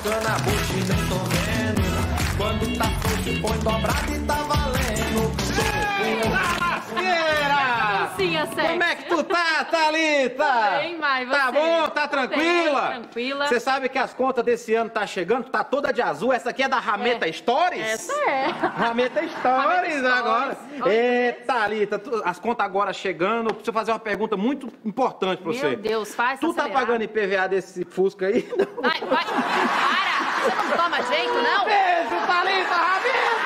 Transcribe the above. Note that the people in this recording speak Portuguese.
trocando a bucha e nem tô vendo. Quando tá sujo, põe dobrado e tá valendo. Sim, Como é que tu tá, Thalita? Tô bem, Mai, você? Tá bom? Tá tranquila? Bem, tranquila. Você sabe que as contas desse ano tá chegando, tá toda de azul. Essa aqui é da Rameta Stories? Essa é. Rameta Stories agora. É, Thalita, as contas agora chegando. Eu preciso fazer uma pergunta muito importante pra você. Meu Deus, faz Tu tá acelerar. pagando IPVA desse Fusca aí? Vai, para! Você não toma jeito, não? Beijo, Thalita, Rameta!